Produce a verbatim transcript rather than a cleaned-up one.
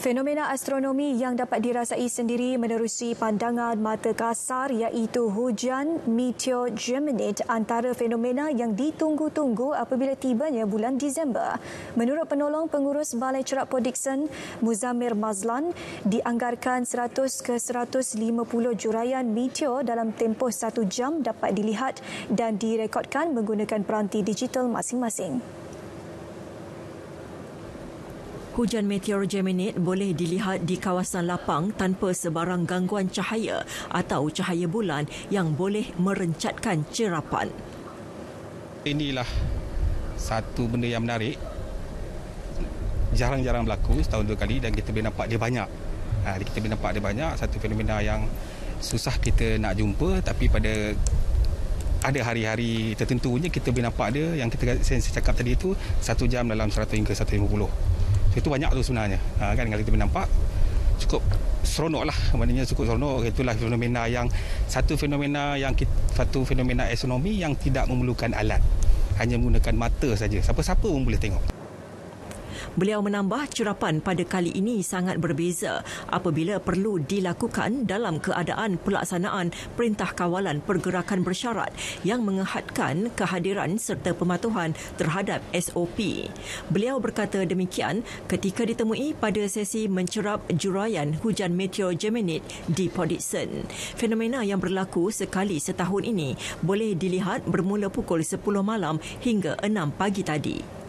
Fenomena astronomi yang dapat dirasai sendiri menerusi pandangan mata kasar iaitu hujan meteor-Geminid antara fenomena yang ditunggu-tunggu apabila tibanya bulan Disember. Menurut penolong pengurus Balai Cerap Port Dickson, Muzammir Mazlan, dianggarkan seratus ke seratus lima puluh juraian meteor dalam tempoh satu jam dapat dilihat dan direkodkan menggunakan peranti digital masing-masing. Hujan meteor Geminid boleh dilihat di kawasan lapang tanpa sebarang gangguan cahaya atau cahaya bulan yang boleh merencatkan cerapan. Inilah satu benda yang menarik. Jarang-jarang berlaku, setahun dua kali, dan kita boleh nampak dia banyak. Ha, kita boleh nampak dia banyak, satu fenomena yang susah kita nak jumpa, tapi pada ada hari-hari tertentunya kita boleh nampak dia. Yang kita saya cakap tadi itu satu jam dalam seratus hingga seratus lima puluh. Itu banyak tu sebenarnya. Ha, kan kalau kita nampak cukup seronok lah. Maknanya cukup seronok. Itulah fenomena yang satu fenomena yang satu fenomena astronomi yang tidak memerlukan alat. Hanya menggunakan mata saja. Siapa-siapa pun boleh tengok. Beliau menambah cerapan pada kali ini sangat berbeza apabila perlu dilakukan dalam keadaan pelaksanaan Perintah Kawalan Pergerakan Bersyarat yang mengehadkan kehadiran serta pematuhan terhadap S O P. Beliau berkata demikian ketika ditemui pada sesi mencerap juraian hujan meteor Geminid di Port Dickson. Fenomena yang berlaku sekali setahun ini boleh dilihat bermula pukul sepuluh malam hingga enam pagi tadi.